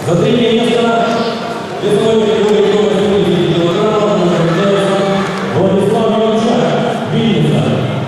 За третье место весовой категории до 80 килограммов награждается Владислав Янчак, Винница.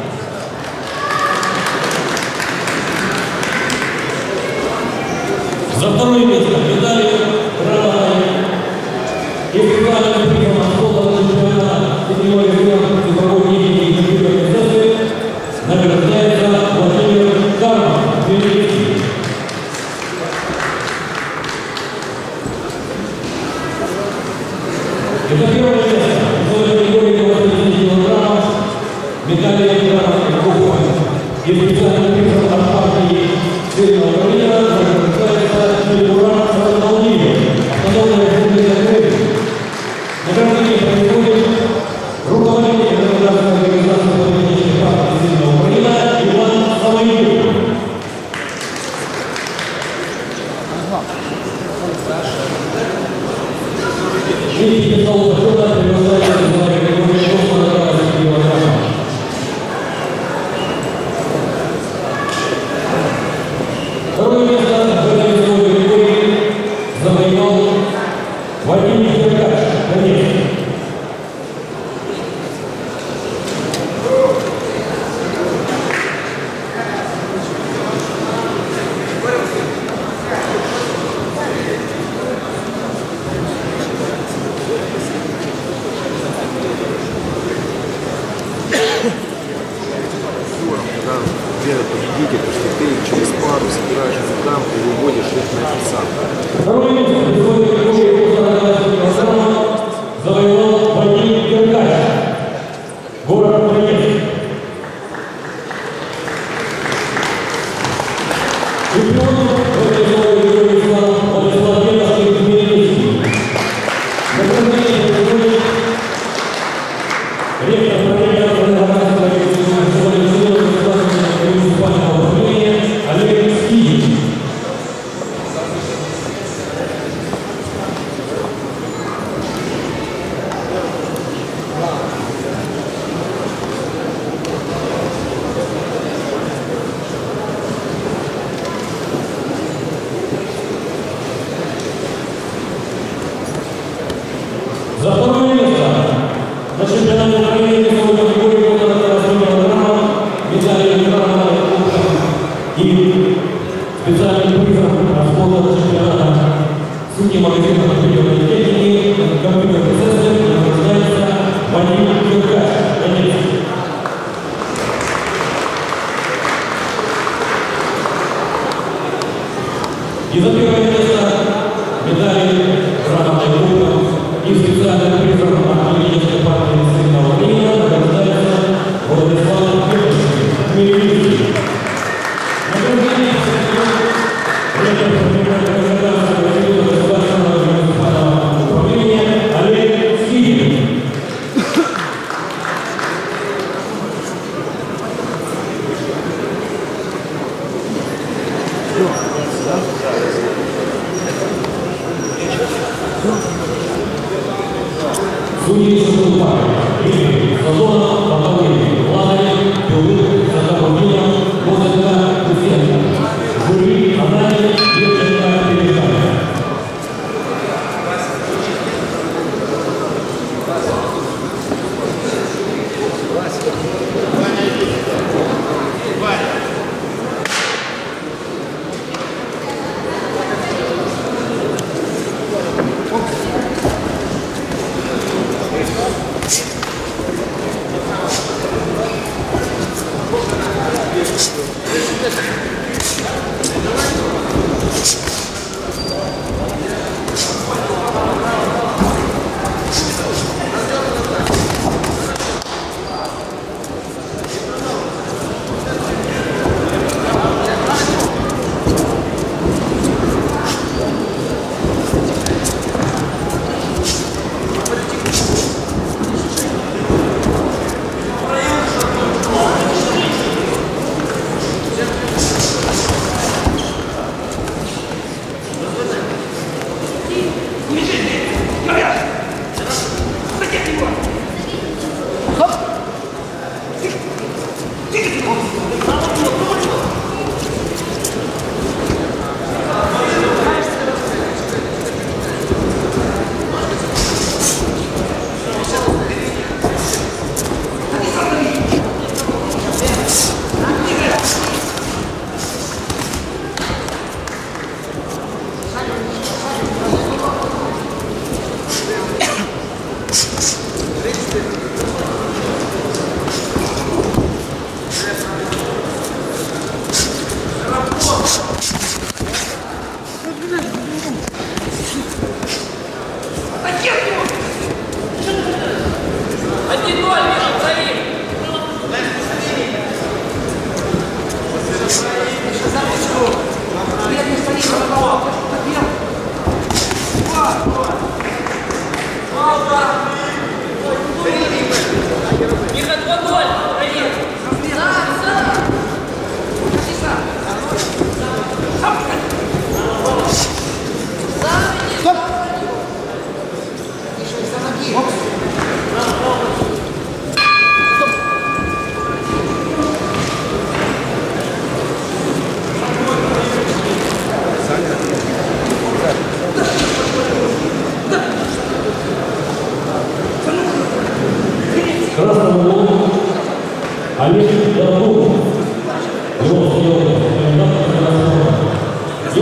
За второе место медали грамотой и специальным призом от чемпионата сетевой цифровой техники и компьютерной сессии награждается Владимир Карман, Тбилиси. И за первое место в категории до 80 килограммов медали грамотой группы и специальным призом от партии сильного турнира награждается Фигурант Саудович, автономная республика Крым. Награждение происходит руководитель государственной организации политических партий сильного Украина Иван Самойлов. И стол почета приглашается в категории до 40 килограммов. Второе место в этой весовой категории завоевал Вадим Деркач, Донецк. Когда делают победитель, что ты через пару собираешь там и выводишь их на фиксацию. Второе место в весовой категории до 40 килограммов завоевал Вадим Деркач, город Донецк. Чемпион в этой весовой категории стал Владислав Янчак, Тбилиси. Награждение происходит ректор правления муниципального управления Олег Скиев. За второе место на чемпионате Украины весовой категории до 48 килограммов медали грамотой и специальным призом расхода чемпионата судьи магазина компьютерной техники компьютерной сессии награждается Вадим Деркач, Донецк. И за первое место медали грамотой группы и специальным призом от политической партии сильного Украина награждается Владислав Янчак, Тбилиси. Награждение ректор правления государственного муниципального управления Олег Скиев. Судьи выступали Игорь Сазонов, Баталович, Лазарев, Пилык, Садоводина, Козырка, Кусенко, жюри Анатолий Евгеньевна Пережаева.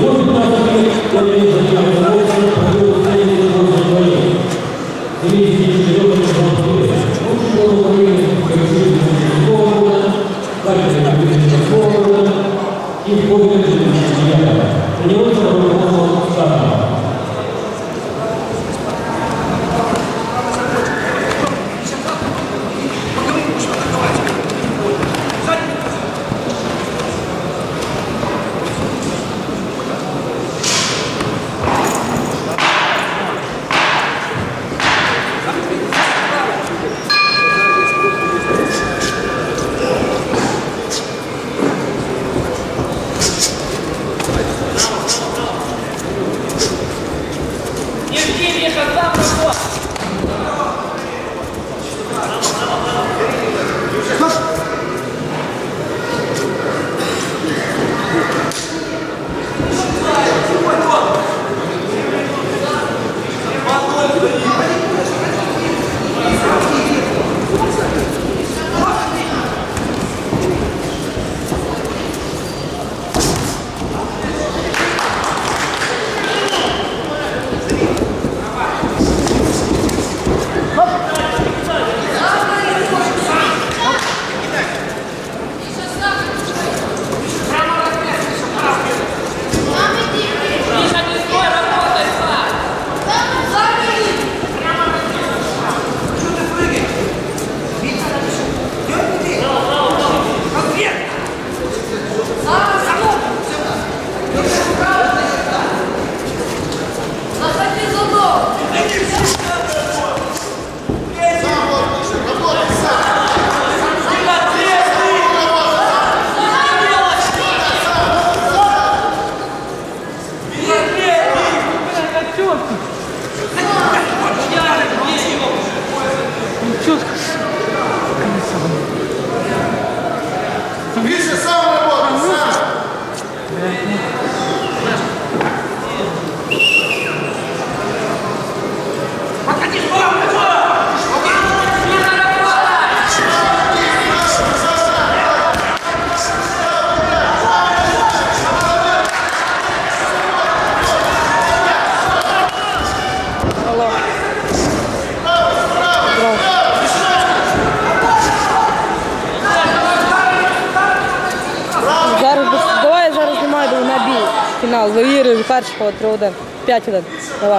Фінал. Виіграю від першого 3-1. 5-1. Давай.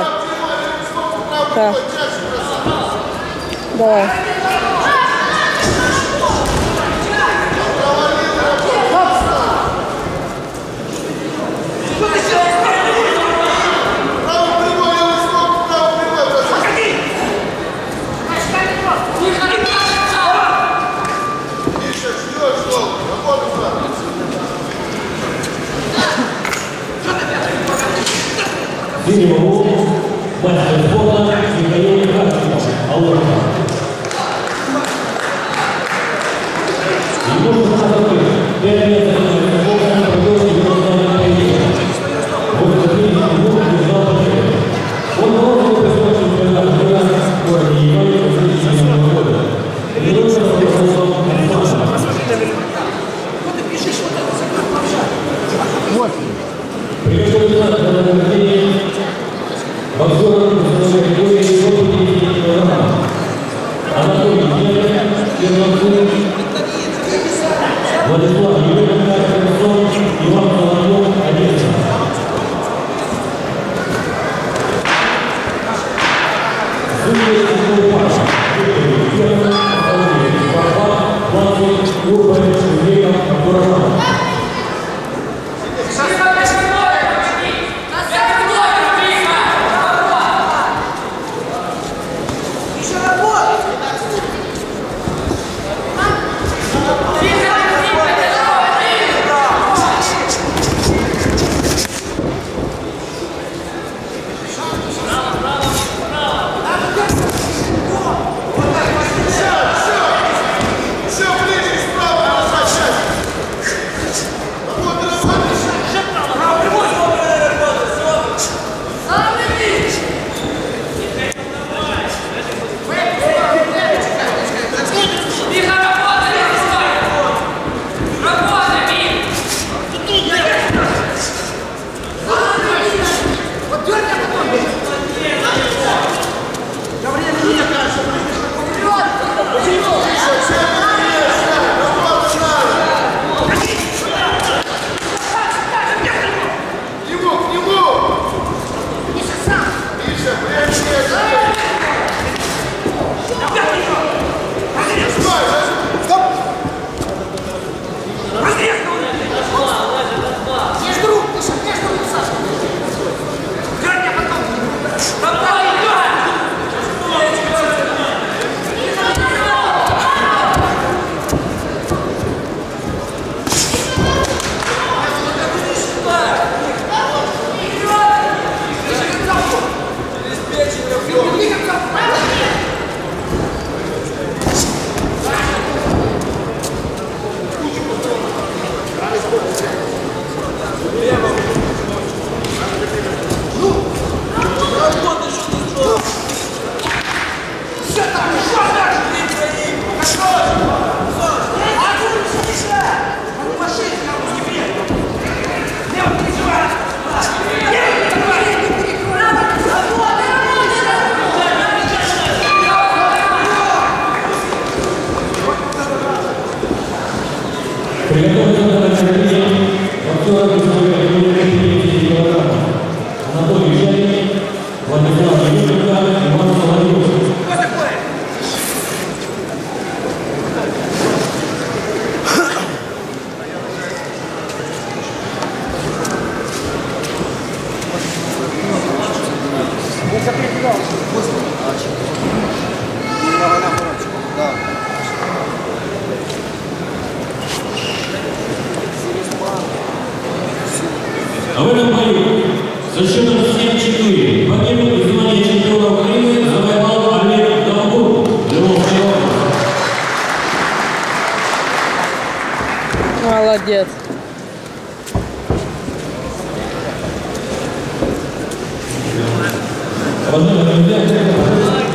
Так. Давай. Синего мастер спорта Михаил Харченко, Алорка. Ему нужно закрыть 5 метров на спорта, который его он закрыл Он должен присутствовать в городе и его года. И нужно вот. Приготовиться к награждению боксеров на категории 150 кг. Анатолий Первенцов, Владислав Юрьевич, Иван Соловьев, Одесса. Судьи Паша, Первый, Папа, Владимир, Урбан, Лев, Абдурахман. Анатолий Жарик, Владислав Юрьевна, Иван Соловьев. А в этом бою со счетом 7-4 погибнул из звания чемпиона Украины завоевал Олег Долгов. Молодец. Возможно,